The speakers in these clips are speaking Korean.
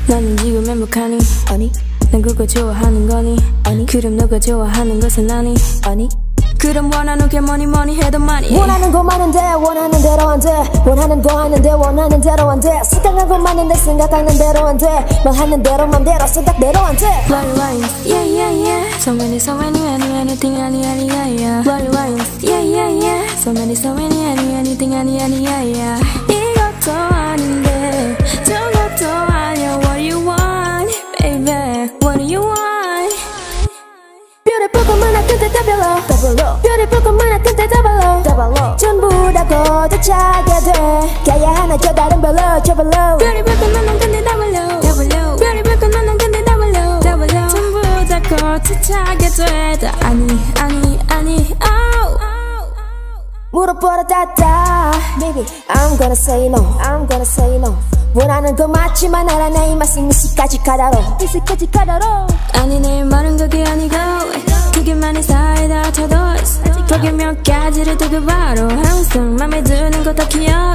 나는 지금 행복하니? 아니. 난 그거 좋아하는 거니? 아니. 그럼 너가 좋아하는 것은 아니? 아니. 그럼 원하는 게 뭐니 해도 많이 원하는 거 많은데 원하는 대로 안 돼. 원하는 거 하는데 원하는 대로 안 돼. 생각한 거 많은데 생각하는 대로 안 돼. 말하는 대로 맘대로 생각대로 안 돼. Bloody lines, yeah yeah yeah. So many anything yeah. Bloody lines, yeah yeah yeah. So many anything yeah. 이것도 아닌데 저것도 아니야. What do you want, baby? What do you want? Beautiful 것만 한 근데 double up. Beautiful 것만 한 근데 double up. 전부 다 거듭차게 돼. 가야 하나 저 다른 별로 double up. Beautiful 것만 한 근데 double up. Beautiful 것만 한 근데 double up. 전부 다 거듭차게 돼. 아니 oh. 물어보라 다다. Baby I'm gonna say no. I'm gonna say no. 원하는 거 맞지만 알아 내 입맛은 미스까지 가다로. 아니 내 말은 그게 아니고 그게 많이 사이다 쳐도 거기 몇 가지를 두고 바로 항상 맘에 드는 거 다 기억.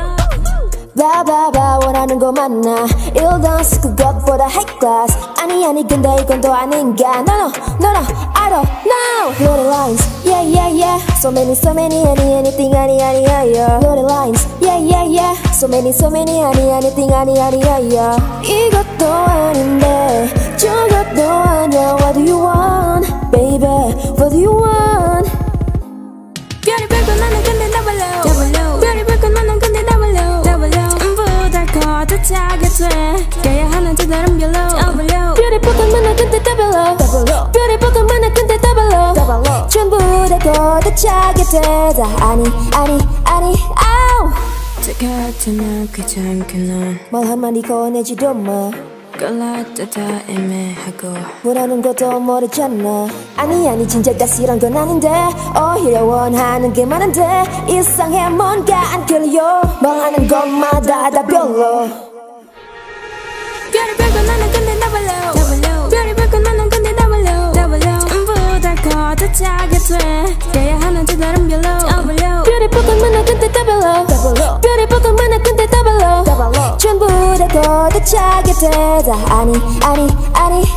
봐봐봐 원하는 거 맞나. 일던스 그것보다 high class. 아니 근데 이건 더 아닌가. No I don't know. Bloody lines yeah yeah yeah. So many anything yeah. Bloody lines yeah yeah yeah. So many anything yeah. 이것도 아닌데 저것도 아니야. What do you want baby? What do you want? Beautiful 것만은 근데 double up. Beautiful 것만은 근데 double up. 전부 다 거듭차게 돼. 가야 하는 저 다른 별로 Beautiful 것만은 근데 double up. Beautiful 것만은 근데 double up. 전부 다 거듭차게 돼. 아니 아우. 저 같은 날 귀찮게 난 말 한마디 꺼내지도 마. 끌라도 다 애매하고 원하는 것도 모르잖아. 아니 진짜 가시란 건 아닌데 오히려 원하는 게 많은데 이상해 뭔가 안 끌려. 말하는 것마다 다 별로. Beautiful 것만은 근데 double up. Beautiful 것만은 근데 double up. 전부 다 거듭차게 돼. 가야 하는 저 다른 별로 Beautiful 것만은 근데 double up. Beautiful 것만은 근데 double up. 전부 다 거듭차게 돼. 아니